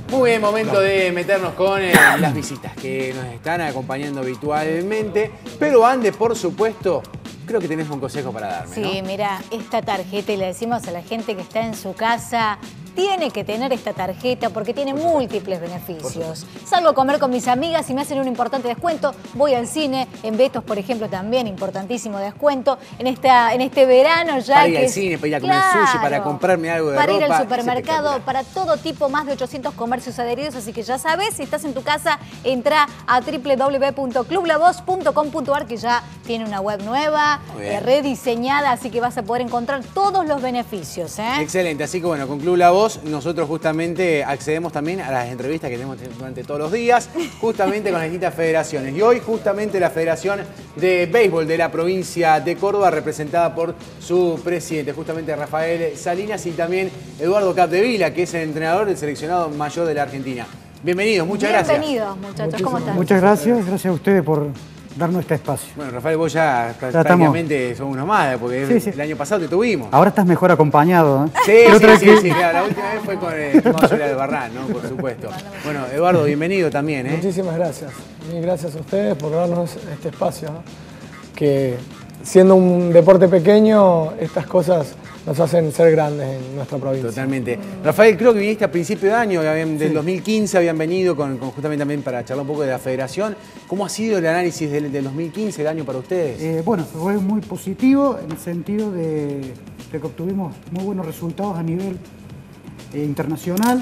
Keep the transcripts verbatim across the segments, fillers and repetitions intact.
Muy bien, momento de meternos con eh, las visitas que nos están acompañando habitualmente. Pero antes, por supuesto, creo que tenés un consejo para darme, Sí, ¿no? mira, esta tarjeta, y le decimos a la gente que está en su casa, tiene que tener esta tarjeta porque tiene múltiples beneficios. Salgo a comer con mis amigas y me hacen un importante descuento. Voy al cine, en Betos, por ejemplo, también, importantísimo descuento. En, esta, en este verano ya Para ir que al es, cine, para ir a comer claro, sushi, para comprarme algo de para ropa. ir al Es supermercado, espectacular. para todo tipo, más de ochocientos comercios adheridos. Así que ya sabes, si estás en tu casa, entra a w w w punto club la voz punto com punto a r, que ya tiene una web nueva, eh, rediseñada, así que vas a poder encontrar todos los beneficios, ¿eh? Excelente, así que bueno, con Club La Voz nosotros justamente accedemos también a las entrevistas que tenemos durante todos los días, justamente con las distintas federaciones. Y hoy justamente la Federación de Béisbol de la provincia de Córdoba, representada por su presidente, justamente Rafael Salinas, y también Eduardo Capdevila, que es el entrenador del seleccionado mayor de la Argentina. Bienvenidos, muchas gracias. Bienvenidos, muchachos, Muchísimas, ¿cómo están? Muchas gracias, gracias a ustedes por darnos este espacio. Bueno, Rafael, vos ya, Ya prácticamente sos uno más, porque Sí, sí. el año pasado te tuvimos. Ahora estás mejor acompañado, ¿eh? Sí, La sí, otra sí, vez sí, que- claro, la última vez fue con el Tomás Sola de Barran, ¿no? Por supuesto. Bueno, Eduardo, bienvenido también, ¿eh? Muchísimas gracias. Mil gracias a ustedes por darnos este espacio, ¿no? Que siendo un deporte pequeño, estas cosas nos hacen ser grandes en nuestra provincia. Totalmente. Rafael, creo que viniste a principio de año, habían- del dos mil quince habían venido con, con justamente también para charlar un poco de la federación. ¿Cómo ha sido el análisis del, del dos mil quince, el año para ustedes? Eh, bueno, fue muy positivo en el sentido de, de que obtuvimos muy buenos resultados a nivel eh, internacional.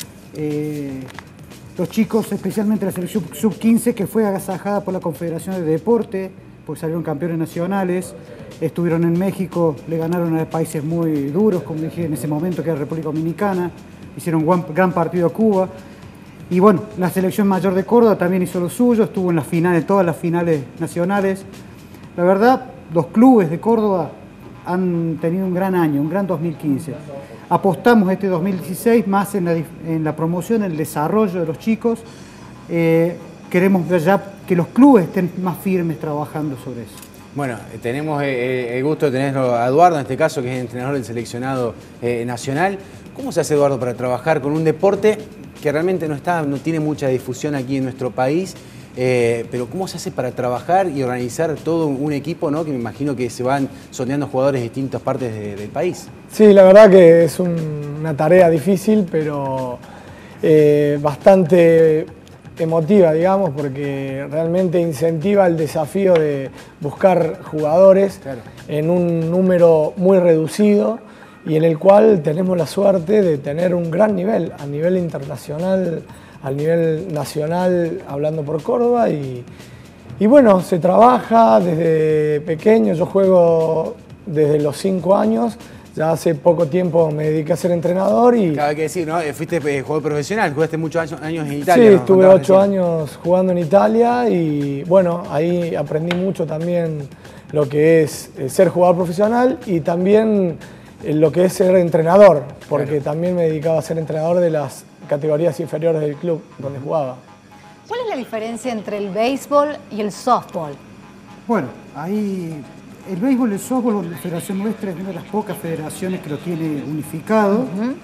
Eh, los chicos, especialmente la selección sub quince, que fue agasajada por la Confederación de Deporte, pues salieron campeones nacionales, estuvieron en México, le ganaron a países muy duros, como dije en ese momento, que era República Dominicana, hicieron un gran, gran partido a Cuba. Y bueno, la selección mayor de Córdoba también hizo lo suyo, estuvo en las finales, todas las finales nacionales. La verdad, los clubes de Córdoba han tenido un gran año, un gran dos mil quince. Apostamos este dos mil dieciséis más en la, en la promoción, en el desarrollo de los chicos. Eh, queremos ver ya que los clubes estén más firmes trabajando sobre eso. Bueno, eh, tenemos eh, el gusto de tenerlo a Eduardo, en este caso, que es entrenador del seleccionado eh, nacional. ¿Cómo se hace, Eduardo, para trabajar con un deporte que realmente no, está, no tiene mucha difusión aquí en nuestro país? Eh, pero ¿cómo se hace para trabajar y organizar todo un equipo, ¿no? Que me imagino que se van sondeando jugadores de distintas partes de, del país? Sí, la verdad que es un- una tarea difícil, pero eh, bastante emotiva, digamos, porque realmente incentiva el desafío de buscar jugadores Claro. en un número muy reducido y en el cual tenemos la suerte de tener un gran nivel, a nivel internacional, a nivel nacional, hablando por Córdoba. Y, y bueno, se trabaja desde pequeño, yo juego desde los cinco años. Ya hace poco tiempo me dediqué a ser entrenador y Cabe que decir, ¿no? Fuiste eh, jugador profesional, jugaste muchos años, años en Italia. sí, nos estuve contabas ocho recién. años jugando en Italia y bueno, ahí aprendí mucho también lo que es eh, ser jugador profesional y también eh, lo que es ser entrenador, porque Claro. también me dedicaba a ser entrenador de las categorías inferiores del club donde jugaba. ¿Cuál es la diferencia entre el béisbol y el softball? Bueno, ahí el béisbol y el softball, la federación nuestra es una de las pocas federaciones que lo tiene unificado.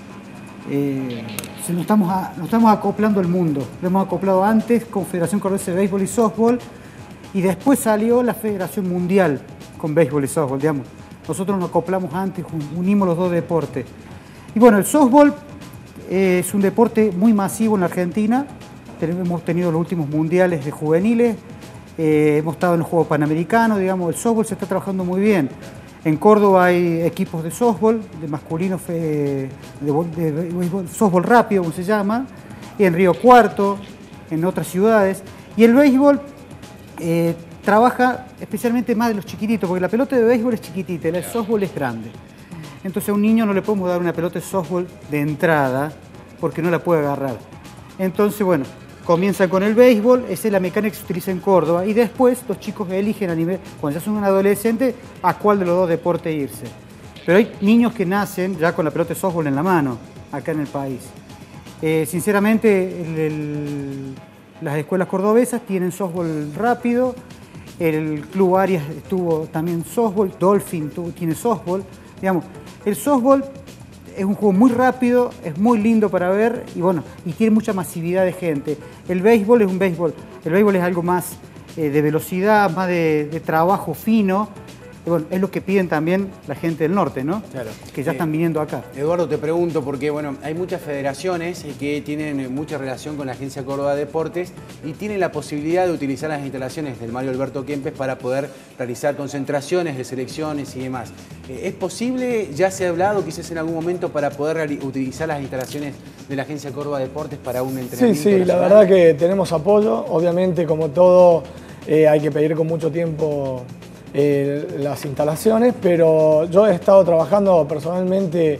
Eh, se nos, estamos a- nos estamos acoplando al mundo. Lo hemos acoplado antes con Federación Cordobesa de Béisbol y Softball y después salió la Federación Mundial con béisbol y softball, digamos. Nosotros nos acoplamos antes, un- unimos los dos deportes. Y bueno, el softball eh, es un deporte muy masivo en la Argentina. Tenemos- Hemos tenido los últimos mundiales de juveniles. Eh, hemos estado en los Juegos Panamericanos, digamos, el softball se está trabajando muy bien. En Córdoba hay equipos de softball, de masculino, fe- de, bo- de béisbol, softball rápido, como se llama, y en Río Cuarto, en otras ciudades. Y el béisbol eh, trabaja especialmente más de los chiquititos, porque la pelota de béisbol es chiquitita, el softball es grande. Entonces a un niño no le podemos dar una pelota de softball de entrada, porque no la puede agarrar. Entonces, bueno, comienza con el béisbol, esa es la mecánica que se utiliza en Córdoba, y después los chicos eligen a nivel, cuando ya son un adolescente, a cuál de los dos deportes irse. Pero hay niños que nacen ya con la pelota de softball en la mano, acá en el país. Eh, sinceramente, el- el- las escuelas cordobesas tienen softball rápido, el Club Arias estuvo también softball, Dolphin tuvo- tiene softball. Digamos, el softball es un juego muy rápido, es muy lindo para ver y bueno, y tiene mucha masividad de gente. El béisbol es un béisbol, el béisbol es algo más eh, de velocidad, más de, de trabajo fino. Y bueno, es lo que piden también la gente del norte, ¿no? Claro. Que ya Eh, están viniendo acá. Eduardo, te pregunto, porque bueno, hay muchas federaciones que tienen mucha relación con la Agencia Córdoba Deportes y tienen la posibilidad de utilizar las instalaciones del Mario Alberto Kempes para poder realizar concentraciones de selecciones y demás. Eh, ¿Es posible, ya se ha hablado quizás en algún momento, para poder utilizar las instalaciones de la Agencia Córdoba Deportes para un entrenamiento? Sí, sí, la verdad que tenemos apoyo. Obviamente, como todo, eh, hay que pedir con mucho tiempo Eh, las instalaciones, pero yo he estado trabajando personalmente,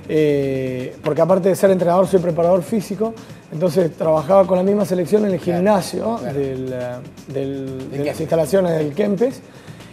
eh, porque aparte de ser entrenador soy preparador físico, entonces trabajaba con la misma selección en el gimnasio claro, claro. Del, del, de las instalaciones del Kempes,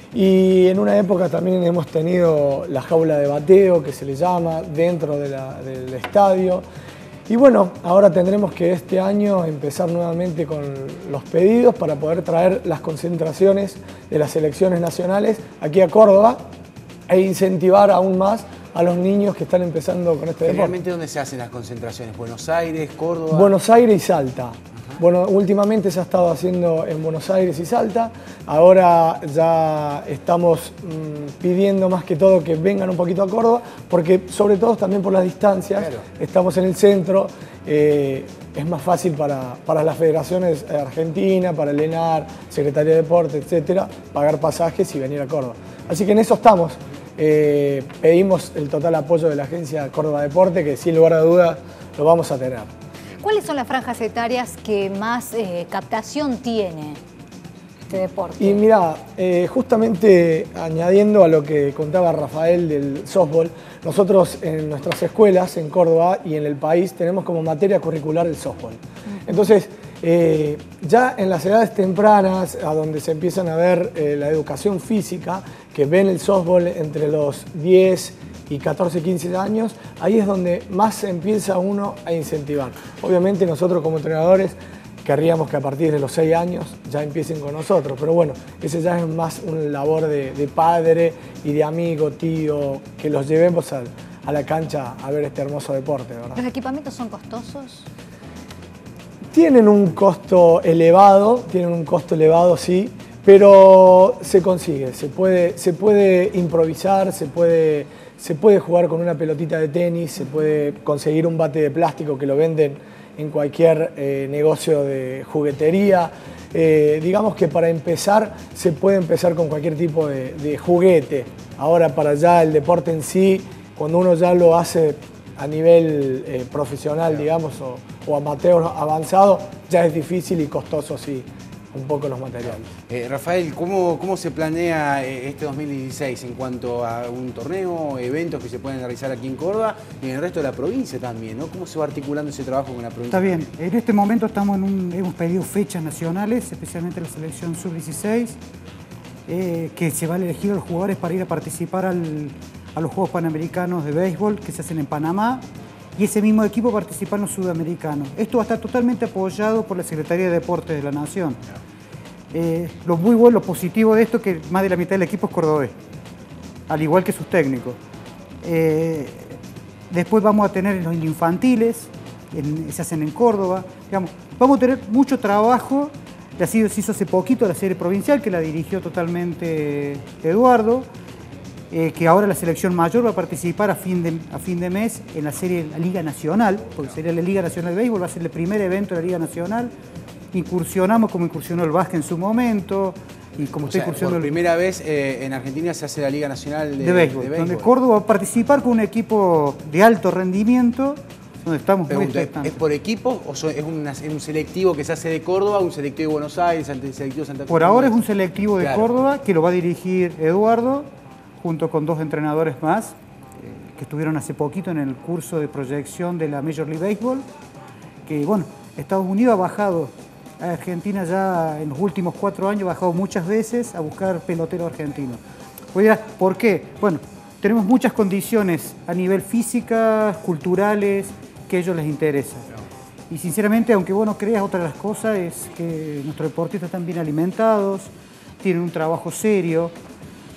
y en una época también hemos tenido la jaula de bateo, que se le llama, dentro de la, del estadio. Y bueno, ahora tendremos que este año empezar nuevamente con los pedidos para poder traer las concentraciones de las selecciones nacionales aquí a Córdoba e incentivar aún más a los niños que están empezando con este deporte. ¿Realmente dónde se hacen las concentraciones? ¿Buenos Aires, Córdoba? Buenos Aires y Salta. Bueno, últimamente se ha estado haciendo en Buenos Aires y Salta. Ahora ya estamos mmm, pidiendo más que todo que vengan un poquito a Córdoba, porque sobre todo también por las distancias, claro. Estamos en el centro, eh, es más fácil para, para las federaciones argentinas, para el ENAR, Secretaría de Deporte, etcétera, pagar pasajes y venir a Córdoba. Así que en eso estamos. Eh, pedimos el total apoyo de la Agencia Córdoba Deporte, que sin lugar a duda lo vamos a tener. ¿Cuáles son las franjas etarias que más eh, captación tiene este deporte? Y mira, eh, justamente añadiendo a lo que contaba Rafael del softball, nosotros en nuestras escuelas en Córdoba y en el país tenemos como materia curricular el softball. Entonces, eh, ya en las edades tempranas, a donde se empiezan a ver eh, la educación física, que ven el softball entre los diez y catorce, quince años, ahí es donde más se empieza uno a incentivar. Obviamente nosotros como entrenadores querríamos que a partir de los seis años ya empiecen con nosotros, pero bueno, ese ya es más una labor de, de padre y de amigo, tío, que los llevemos a, a la cancha a ver este hermoso deporte, ¿verdad? ¿Los equipamientos son costosos? Tienen un costo elevado, tienen un costo elevado, sí, pero se consigue, se puede, se puede improvisar, se puede, se puede jugar con una pelotita de tenis, se puede conseguir un bate de plástico que lo venden en cualquier eh, negocio de juguetería. Eh, digamos que para empezar se puede empezar con cualquier tipo de, de juguete. Ahora para ya el deporte en sí, cuando uno ya lo hace a nivel eh, profesional, digamos, o, o amateur avanzado, ya es difícil y costoso, sí, un poco los materiales. Eh, Rafael, ¿cómo, ¿cómo se planea este dos mil dieciséis en cuanto a un torneo, eventos que se pueden realizar aquí en Córdoba y en el resto de la provincia también, ¿no? ¿Cómo se va articulando ese trabajo con la provincia? Está bien, en este momento estamos en un, hemos pedido fechas nacionales, especialmente la selección sub dieciséis, eh, que se va a elegir a los jugadores para ir a participar al, a los Juegos Panamericanos de Béisbol que se hacen en Panamá, y ese mismo equipo participa en los sudamericanos. Esto va a estar totalmente apoyado por la Secretaría de Deportes de la Nación. Eh, lo muy bueno, lo positivo de esto es que más de la mitad del equipo es cordobés, al igual que sus técnicos. Eh, después vamos a tener los infantiles, en, se hacen en Córdoba. Digamos, vamos a tener mucho trabajo. La se hizo hace poquito la serie provincial, que la dirigió totalmente Eduardo. Eh, que ahora la selección mayor va a participar a fin, de, a fin de mes en la serie la Liga Nacional, porque sería la Liga Nacional de Béisbol, va a ser el primer evento de la Liga Nacional. Incursionamos como incursionó el básquet en su momento, y como o está sea, incursionando por el... primera vez eh, en Argentina se hace la Liga Nacional de, de, béisbol, de Béisbol, donde Córdoba va a participar con un equipo de alto rendimiento, donde estamos Pregunto, muy expectantes. ¿es por equipo o es un, es un selectivo que se hace de Córdoba, un selectivo de Buenos Aires, un selectivo de Santa Cruz? Por ahora es un selectivo de claro. Córdoba que lo va a dirigir Eduardo, junto con dos entrenadores más, eh, que estuvieron hace poquito en el curso de proyección de la Major League Baseball, que bueno, Estados Unidos ha bajado, a Argentina ya en los últimos cuatro años ha bajado muchas veces a buscar peloteros argentinos. ¿Por qué? Bueno, tenemos muchas condiciones a nivel físicas, culturales, que a ellos les interesa. Y sinceramente, aunque vos no creas, otra de las cosas es que nuestros deportistas están bien alimentados, tienen un trabajo serio.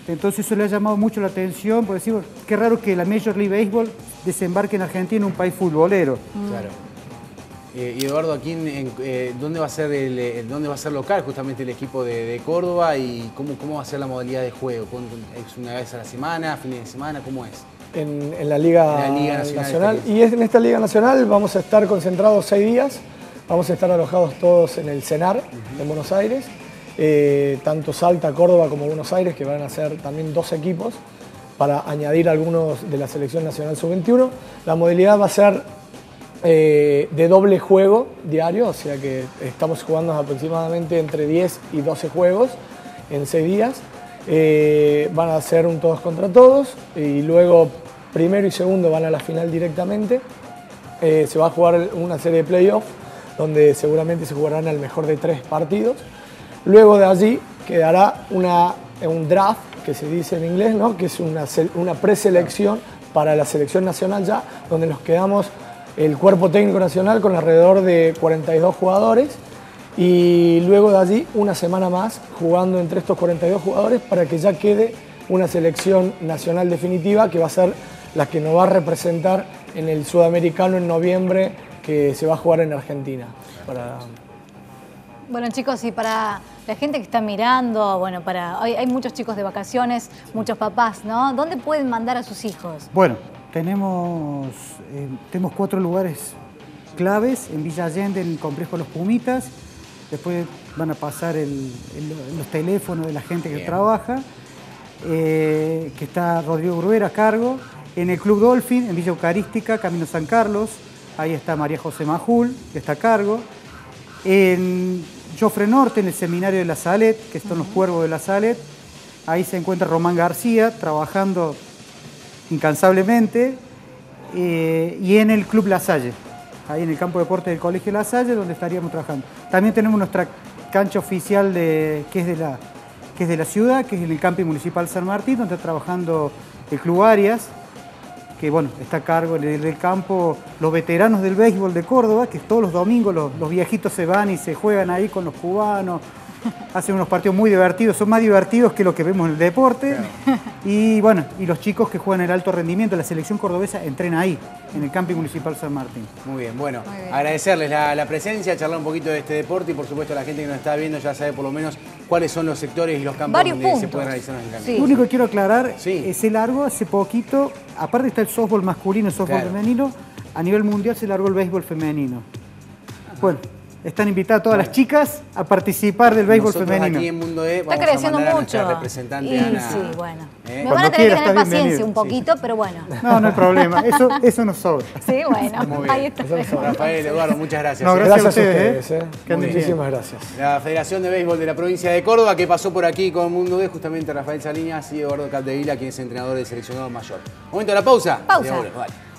Entonces eso le ha llamado mucho la atención, por decir, qué raro que la Major League Baseball desembarque en Argentina, un país futbolero. Claro. Eh, y Eduardo, aquí en, en, eh, ¿dónde va a ser el, eh, dónde va a ser local justamente el equipo de, de Córdoba y cómo, cómo va a ser la modalidad de juego? ¿Es una vez a la semana, fines de semana? ¿Cómo es? En, en la Liga, en la Liga Nacional. Nacional. Y en esta Liga Nacional vamos a estar concentrados seis días. Vamos a estar alojados todos en el CENAR uh-huh. en Buenos Aires. Eh, tanto Salta, Córdoba como Buenos Aires, que van a ser también dos equipos para añadir algunos de la Selección Nacional sub veintiuno. La modalidad va a ser eh, de doble juego diario, o sea que estamos jugando aproximadamente entre diez y doce juegos en seis días. Eh, van a ser un todos contra todos y luego primero y segundo van a la final directamente. Eh, se va a jugar una serie de playoffs donde seguramente se jugarán al mejor de tres partidos. Luego de allí quedará una, un draft, que se dice en inglés, ¿no? Que es una, una preselección para la selección nacional ya, donde nos quedamos el cuerpo técnico nacional con alrededor de cuarenta y dos jugadores y luego de allí una semana más jugando entre estos cuarenta y dos jugadores para que ya quede una selección nacional definitiva que va a ser la que nos va a representar en el sudamericano en noviembre que se va a jugar en Argentina. Para... Bueno, chicos, y para la gente que está mirando, bueno, para hay, hay muchos chicos de vacaciones, muchos papás, ¿no? ¿Dónde pueden mandar a sus hijos? Bueno, tenemos, eh, tenemos cuatro lugares claves en Villa Allende, en el complejo Los Pumitas. Después van a pasar el, el, los teléfonos de la gente que Bien. trabaja, eh, que está Rodrigo Gruera a cargo. En el Club Dolphin, en Villa Eucarística, Camino San Carlos, ahí está María José Majul, que está a cargo. En Jofre Norte, en el Seminario de La Salet, que son los Cuervos de La Salet, ahí se encuentra Román García, trabajando incansablemente. Eh, y en el Club La Salle, ahí en el campo de deporte del Colegio La Salle, donde estaríamos trabajando. También tenemos nuestra cancha oficial de, que, es de la, que es de la ciudad, que es en el Camping Municipal San Martín, donde está trabajando el Club Arias, que bueno, está a cargo del, del campo los veteranos del béisbol de Córdoba, que todos los domingos los, los viejitos se van y se juegan ahí con los cubanos, hacen unos partidos muy divertidos, son más divertidos que lo que vemos en el deporte. Claro. Y bueno, y los chicos que juegan el alto rendimiento, la selección cordobesa entrena ahí, en el Camping Municipal San Martín. Muy bien, bueno, Muy bien. agradecerles la, la presencia, charlar un poquito de este deporte y por supuesto la gente que nos está viendo ya sabe por lo menos cuáles son los sectores y los campos Varios donde puntos. se pueden realizar los entrenamientos. Sí. Lo único que quiero aclarar, sí. eh, se largó hace poquito, aparte está el softball masculino, el softball claro. femenino, a nivel mundial se largó el béisbol femenino. Ajá. Bueno. Están invitadas todas las chicas a participar del béisbol Nosotros femenino. Aquí en Mundo E vamos está creciendo a mandar mucho. A nuestra representante y, Ana. Sí, bueno. ¿Eh? Me van a tener quiera, que tener paciencia bienvenido. un poquito, sí. pero bueno. No, no hay problema. Eso, eso nos sobra. Sí, bueno. Ahí está. Rafael, Eduardo, muchas gracias. No, gracias, gracias a ustedes. ustedes. ¿eh? Muchísimas gracias. La Federación de Béisbol de la provincia de Córdoba que pasó por aquí con Mundo E, justamente Rafael Salinas y Eduardo Capdevila, quien es entrenador del seleccionado mayor. Momento de la pausa. Pausa. Vale.